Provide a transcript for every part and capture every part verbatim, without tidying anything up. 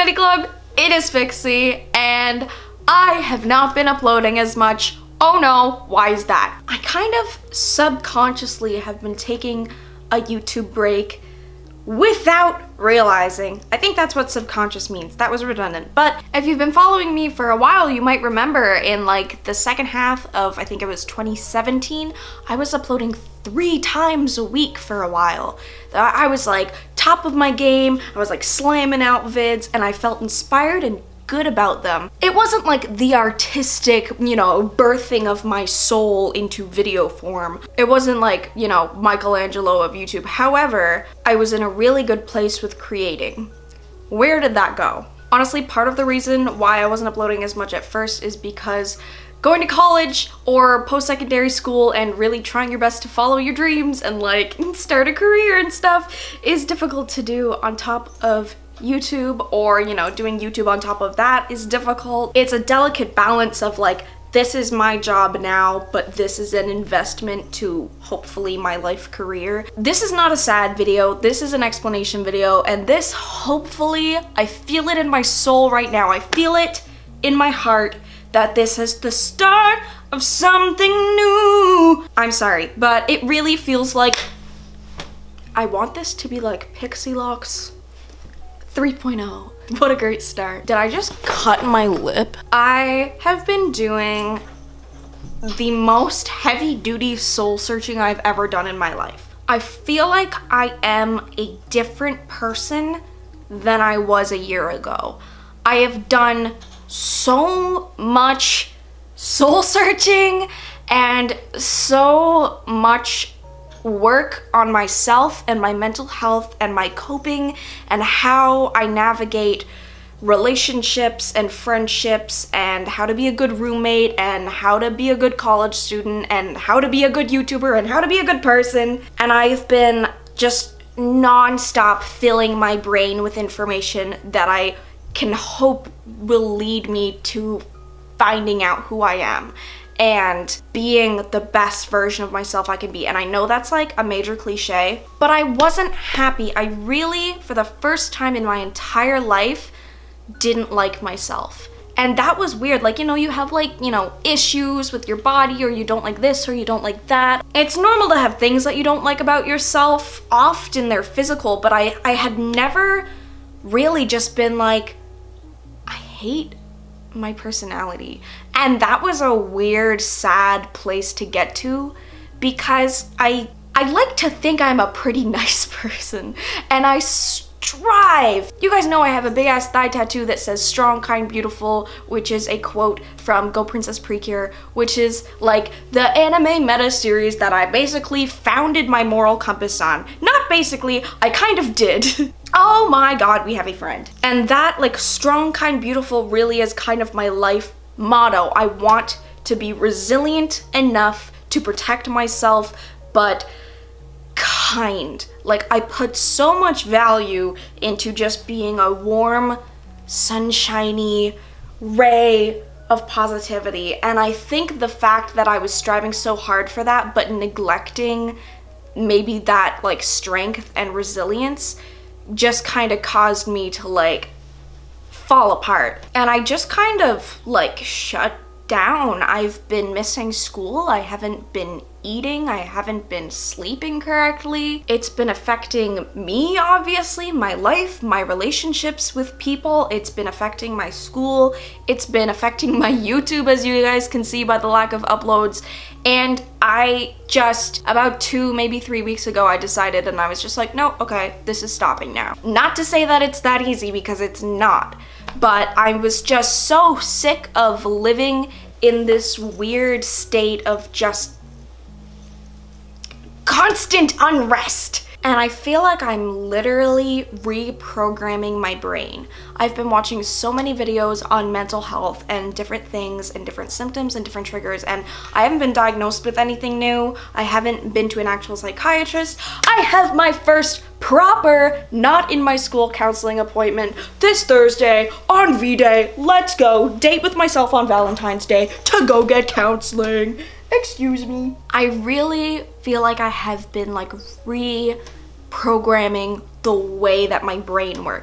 Study Club, it is Fixie, and I have not been uploading as much. Oh no, why is that? I kind of subconsciously have been taking a YouTube break without realizing. I think that's what subconscious means. That was redundant. But if you've been following me for a while, you might remember in like the second half of, I think it was twenty seventeen, I was uploading three times a week for a while. I was like top of my game, I was like slamming out vids, and I felt inspired and good about them. It wasn't like the artistic, you know, birthing of my soul into video form. It wasn't like, you know, Michelangelo of YouTube. However, I was in a really good place with creating. Where did that go? Honestly, part of the reason why I wasn't uploading as much at first is because going to college or post-secondary school and really trying your best to follow your dreams and like start a career and stuff is difficult to do on top of YouTube, or, you know, doing YouTube on top of that is difficult. It's a delicate balance of like, this is my job now, but this is an investment to hopefully my life career. This is not a sad video, this is an explanation video, and this, hopefully, I feel it in my soul right now, I feel it in my heart that this is the start of something new. I'm sorry, but it really feels like I want this to be like Pixielox three point oh. What a great start. Did I just cut my lip? I have been doing the most heavy-duty soul searching I've ever done in my life. I feel like I am a different person than I was a year ago. I have done so much soul searching and so much work on myself and my mental health and my coping and how I navigate relationships and friendships and how to be a good roommate and how to be a good college student and how to be a good YouTuber and how to be a good person. And I've been just non-stop filling my brain with information that I can hope will lead me to finding out who I am and being the best version of myself I can be. And I know that's like a major cliche, but I wasn't happy. I really, for the first time in my entire life, didn't like myself. And that was weird. Like, you know, you have like, you know, issues with your body, or you don't like this or you don't like that. It's normal to have things that you don't like about yourself. Often they're physical, but I, I had never really just been like, I hate my personality. And that was a weird, sad place to get to, because I I like to think I'm a pretty nice person, and I strive. You guys know I have a big ass thigh tattoo that says strong, kind, beautiful, which is a quote from Go Princess Precure, which is like the anime meta series that I basically founded my moral compass on. Not basically, I kind of did. Oh my god, we have a friend. And that, like, strong, kind, beautiful really is kind of my life motto. I want to be resilient enough to protect myself, but kind. Like, I put so much value into just being a warm, sunshiny ray of positivity. And I think the fact that I was striving so hard for that, but neglecting maybe that, like, strength and resilience just kind of caused me to like fall apart. And I just kind of like shut down. I've been missing school, I haven't been eating, I haven't been sleeping correctly. It's been affecting me, obviously, my life, my relationships with people. It's been affecting my school. It's been affecting my YouTube, as you guys can see by the lack of uploads. And I just, about two, maybe three weeks ago, I decided, and I was just like, no, okay, this is stopping now. Not to say that it's that easy, because it's not, but I was just so sick of living in this weird state of just constant unrest. And I feel like I'm literally reprogramming my brain. I've been watching so many videos on mental health and different things and different symptoms and different triggers, and I haven't been diagnosed with anything new. I haven't been to an actual psychiatrist. I have my first proper, not in my school counseling appointment this Thursday on V-Day. Let's go date with myself on Valentine's Day to go get counseling. Excuse me. I really feel like I have been like reprogramming the way that my brain works.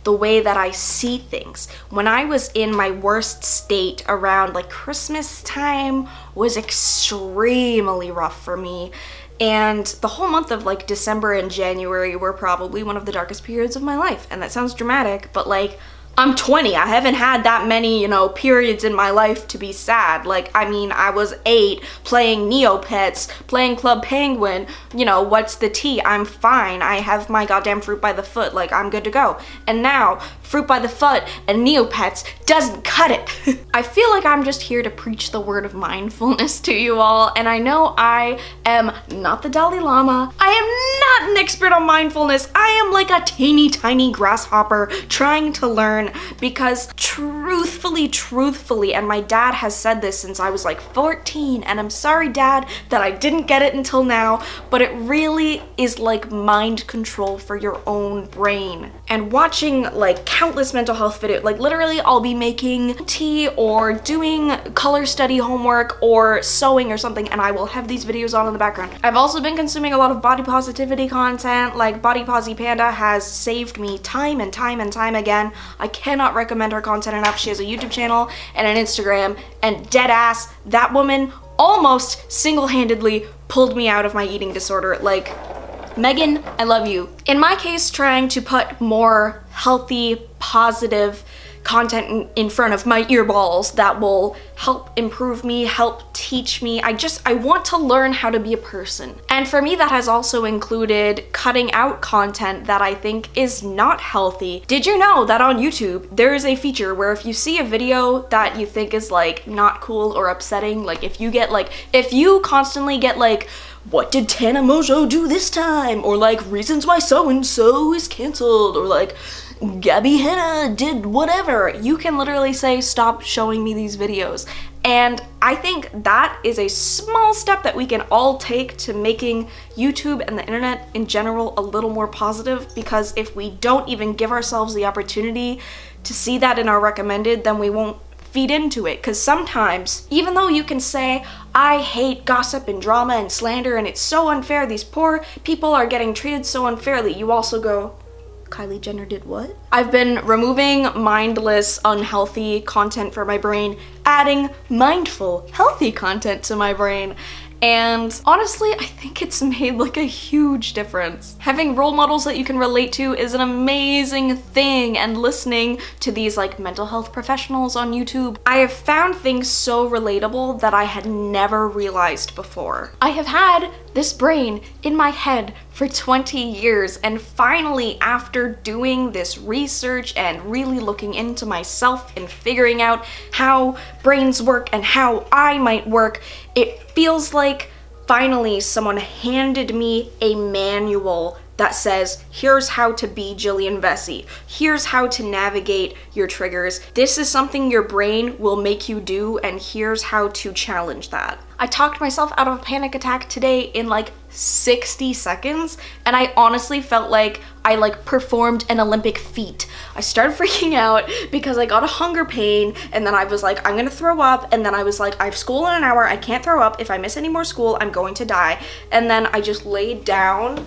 the way that I see things. When I was in my worst state around like Christmas time was extremely rough for me. And the whole month of like December and January were probably one of the darkest periods of my life. And that sounds dramatic, but like, I'm twenty. I haven't had that many, you know, periods in my life to be sad. Like, I mean, I was eight playing Neopets, playing Club Penguin. You know, what's the tea? I'm fine. I have my goddamn Fruit by the Foot. Like, I'm good to go. And now, Fruit by the Foot and Neopets doesn't cut it. I feel like I'm just here to preach the word of mindfulness to you all. And I know I am not the Dalai Lama. I am not an expert on mindfulness. I am like a teeny tiny grasshopper trying to learn. Because truthfully, truthfully, and my dad has said this since I was like fourteen, and I'm sorry, Dad, that I didn't get it until now, but it really is like mind control for your own brain. And watching like countless mental health videos, like literally I'll be making tea or doing color study homework or sewing or something, and I will have these videos on in the background. I've also been consuming a lot of body positivity content, like Body Posy Panda has saved me time and time and time again. I cannot recommend her content enough. She has a YouTube channel and an Instagram, and dead ass, that woman almost single-handedly pulled me out of my eating disorder. Like, Megan, I love you. In my case, trying to put more healthy, positive content in, in front of my earballs that will help improve me, help teach me. I just, I want to learn how to be a person. And for me, that has also included cutting out content that I think is not healthy. Did you know that on YouTube, there is a feature where if you see a video that you think is like not cool or upsetting, like if you get like, if you constantly get like, what did Tana Mongeau do this time? Or like, reasons why so-and-so is canceled, or like, Gabby Hanna did whatever. You can literally say, stop showing me these videos. And I think that is a small step that we can all take to making YouTube and the internet in general a little more positive, because if we don't even give ourselves the opportunity to see that in our recommended, then we won't feed into it. Because sometimes, even though you can say, I hate gossip and drama and slander and it's so unfair, these poor people are getting treated so unfairly, you also go, Kylie Jenner did what? I've been removing mindless, unhealthy content from my brain, adding mindful, healthy content to my brain. And honestly, I think it's made like a huge difference. Having role models that you can relate to is an amazing thing, and listening to these like mental health professionals on YouTube, I have found things so relatable that I had never realized before. I have had this brain in my head for twenty years, and finally, after doing this research and really looking into myself and figuring out how brains work and how I might work, it feels like finally someone handed me a manual that says, here's how to be Jillian Vesey. Here's how to navigate your triggers. This is something your brain will make you do, and here's how to challenge that. I talked myself out of a panic attack today in like sixty seconds, and I honestly felt like I like performed an Olympic feat. I started freaking out because I got a hunger pain, and then I was like, I'm gonna throw up, and then I was like, I have school in an hour, I can't throw up. If I miss any more school, I'm going to die. And then I just laid down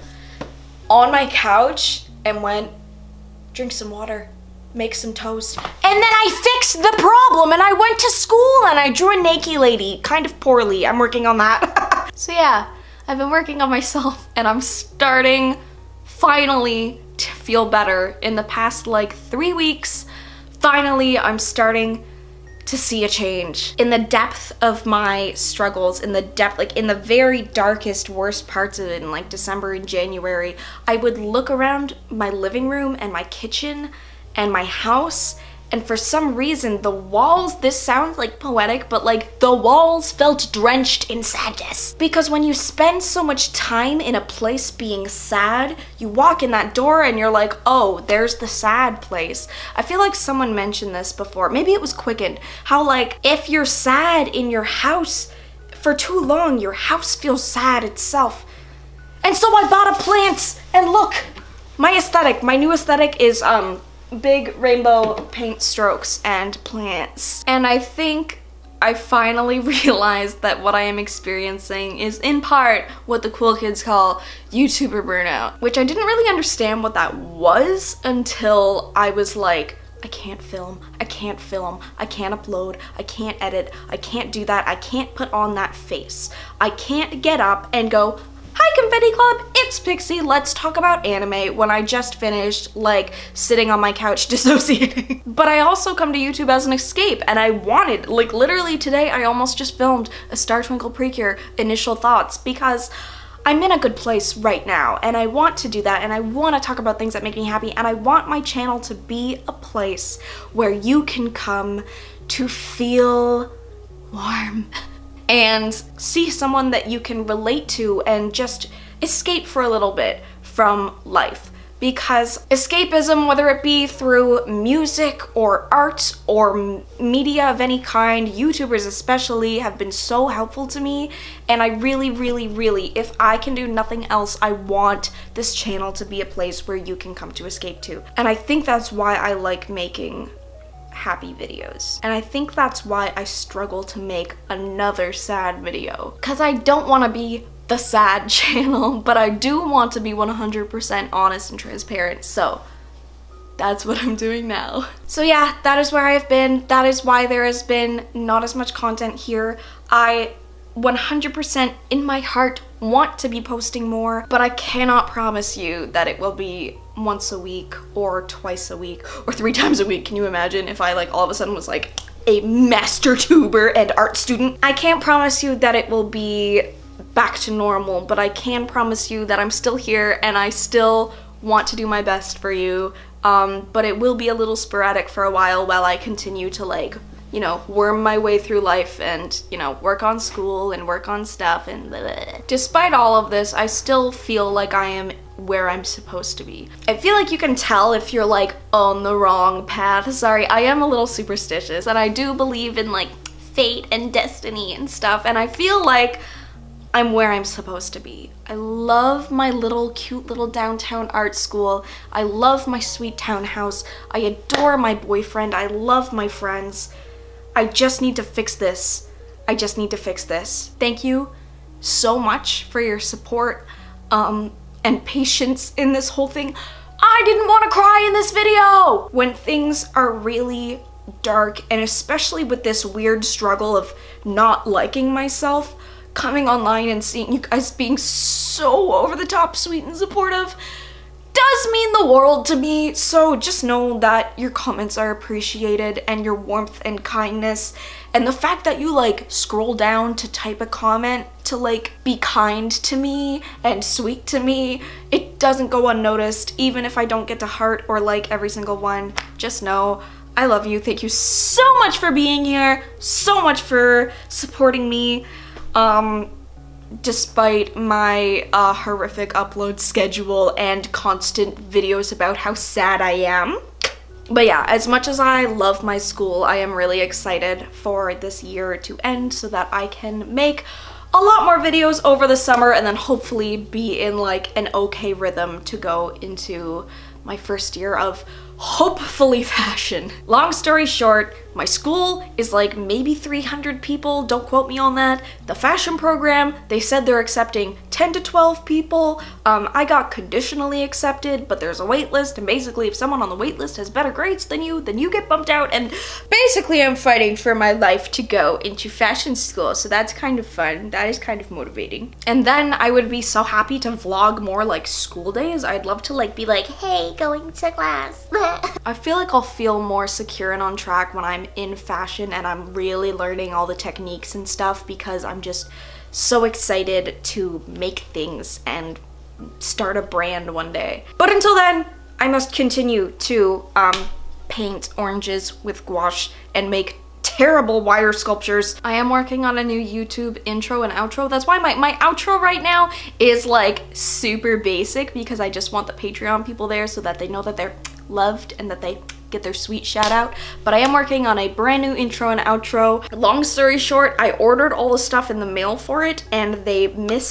on my couch and went, drink some water, make some toast. And then I fixed the problem, and I went to school and I drew a naked lady, kind of poorly. I'm working on that. So yeah, I've been working on myself, and I'm starting finally to feel better. In the past like three weeks, finally I'm starting to see a change. In the depth of my struggles, in the depth, like in the very darkest, worst parts of it, in like December and January, I would look around my living room and my kitchen and my house, and for some reason the walls, this sounds like poetic, but like the walls felt drenched in sadness. Because when you spend so much time in a place being sad, you walk in that door and you're like, oh, there's the sad place. I feel like someone mentioned this before, maybe it was Quickened, how like if you're sad in your house for too long, your house feels sad itself. And so I bought a plant, and look, my aesthetic, my new aesthetic is um big rainbow paint strokes and plants. And I think I finally realized that what I am experiencing is in part what the cool kids call YouTuber burnout, which I didn't really understand what that was until I was like, I can't film, I can't film, I can't upload, I can't edit, I can't do that, I can't put on that face. I can't get up and go, hi Confetti Club, it's Pixie, let's talk about anime when I just finished like sitting on my couch dissociating. But I also come to YouTube as an escape, and I wanted, like literally today I almost just filmed a Star Twinkle Precure initial thoughts because I'm in a good place right now and I want to do that, and I want to talk about things that make me happy, and I want my channel to be a place where you can come to feel warm and see someone that you can relate to and just escape for a little bit from life. Because escapism, whether it be through music or art or media of any kind, YouTubers especially, have been so helpful to me, and I really, really, really, if I can do nothing else, I want this channel to be a place where you can come to escape to. And I think that's why I like making happy videos. And I think that's why I struggle to make another sad video. Because I don't want to be the sad channel, but I do want to be one hundred percent honest and transparent, so that's what I'm doing now. So yeah, that is where I've been. That is why there has been not as much content here. I one hundred percent in my heart want to be posting more, but I cannot promise you that it will be once a week or twice a week or three times a week. Can you imagine if I like all of a sudden was like a master tuber and art student? I can't promise you that it will be back to normal, but I can promise you that I'm still here and I still want to do my best for you. Um, but it will be a little sporadic for a while while I continue to like, you know, worm my way through life and, you know, work on school and work on stuff and blah, blah. Despite all of this, I still feel like I am where I'm supposed to be. I feel like you can tell if you're like on the wrong path. Sorry, I am a little superstitious and I do believe in like fate and destiny and stuff, and I feel like I'm where I'm supposed to be. I love my little cute little downtown art school. I love my sweet townhouse. I adore my boyfriend. I love my friends. I just need to fix this. I just need to fix this. Thank you so much for your support um, and patience in this whole thing. I didn't want to cry in this video! When things are really dark, and especially with this weird struggle of not liking myself, coming online and seeing you guys being so over the top sweet and supportive does mean the world to me. So just know that your comments are appreciated and your warmth and kindness, and the fact that you like scroll down to type a comment to like be kind to me and sweet to me, it doesn't go unnoticed. Even if I don't get to heart or like every single one, just know I love you. Thank you so much for being here, so much for supporting me. Um, despite my uh, horrific upload schedule and constant videos about how sad I am. But yeah, as much as I love my school, I am really excited for this year to end so that I can make a lot more videos over the summer and then hopefully be in like an okay rhythm to go into my first year of hopefully fashion. Long story short, my school is like maybe three hundred people, don't quote me on that. The fashion program, they said they're accepting ten to twelve people. Um, I got conditionally accepted, but there's a wait list, and basically if someone on the wait list has better grades than you, then you get bumped out, and basically I'm fighting for my life to go into fashion school, so that's kind of fun. That is kind of motivating. And then I would be so happy to vlog more like school days. I'd love to like be like, hey, going to class. I feel like I'll feel more secure and on track when I'm in fashion and I'm really learning all the techniques and stuff, because I'm just so excited to make things and start a brand one day. But until then, I must continue to um, paint oranges with gouache and make terrible wire sculptures. I am working on a new YouTube intro and outro. That's why my, my outro right now is like super basic, because I just want the Patreon people there so that they know that they're loved and that they get their sweet shout out. But I am working on a brand new intro and outro. Long story short, I ordered all the stuff in the mail for it and they missed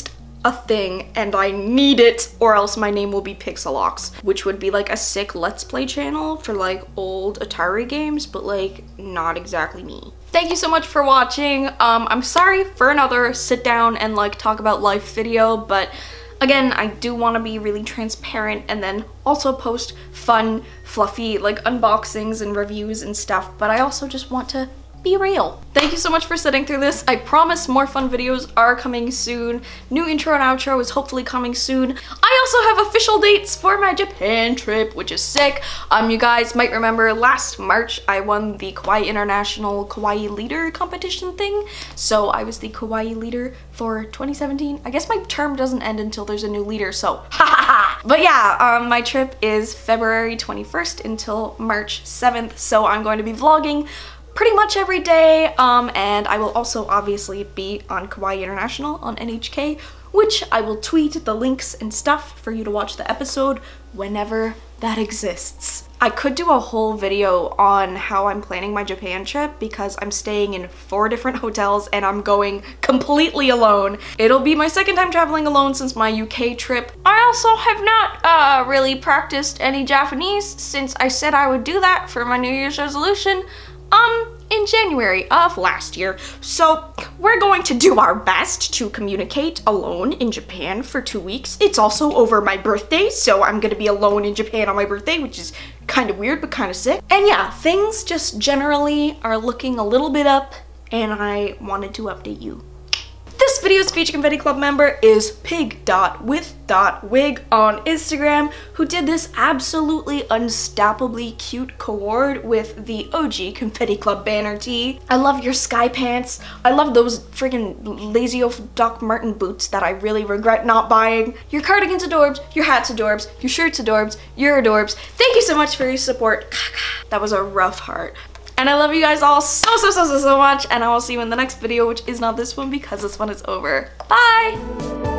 a thing and I need it, or else my name will be Pixelox, which would be like a sick Let's Play channel for like old Atari games, but like not exactly me. Thank you so much for watching. Um, I'm sorry for another sit down and like talk about life video, but again, I do want to be really transparent and then also post fun, fluffy like unboxings and reviews and stuff, but I also just want to be real. Thank you so much for sitting through this. I promise more fun videos are coming soon. New intro and outro is hopefully coming soon. I also have official dates for my Japan trip, which is sick. Um, you guys might remember last March I won the Kawaii International Kawaii Leader competition thing. So I was the Kawaii leader for twenty seventeen. I guess my term doesn't end until there's a new leader, so ha ha ha. But yeah, um, my trip is February twenty-first until March seventh, so I'm going to be vlogging pretty much every day, um, and I will also obviously be on Kawaii International on N H K, which I will tweet the links and stuff for you to watch the episode whenever that exists. I could do a whole video on how I'm planning my Japan trip because I'm staying in four different hotels and I'm going completely alone. It'll be my second time traveling alone since my U K trip. I also have not uh, really practiced any Japanese since I said I would do that for my New Year's resolution um in January of last year. So we're going to do our best to communicate alone in Japan for two weeks. It's also over my birthday, so I'm gonna be alone in Japan on my birthday, which is kind of weird but kind of sick. And yeah, things just generally are looking a little bit up and I wanted to update you. This video's featured Confetti Club member is pig dot with dot wig on Instagram, who did this absolutely unstoppably cute co-ord with the O G Confetti Club banner tee. I love your sky pants. I love those friggin' Lazy Oaf Doc Marten boots that I really regret not buying. Your cardigan's adorbs, your hat's adorbs, your shirt's adorbs, you're adorbs. Thank you so much for your support. That was a rough heart. And I love you guys all so, so, so, so, so much. And I will see you in the next video, which is not this one because this one is over. Bye!